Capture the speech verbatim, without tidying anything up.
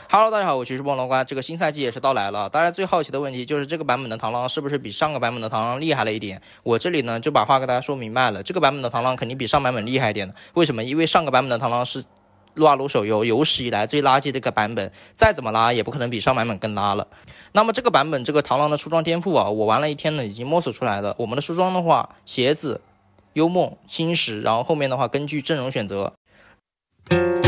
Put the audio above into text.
Hello， 大家好，我是波龙关。这个新赛季也是到来了，大家最好奇的问题就是这个版本的螳螂是不是比上个版本的螳螂厉害了一点？我这里呢就把话跟大家说明白了，这个版本的螳螂肯定比上版本厉害一点的。为什么？因为上个版本的螳螂是撸啊撸手游有史以来最垃圾的一个版本，再怎么拉也不可能比上版本更拉了。那么这个版本这个螳螂的出装颠覆啊，我玩了一天呢，已经摸索出来了。我们的出装的话，鞋子、幽梦、星石，然后后面的话根据阵容选择。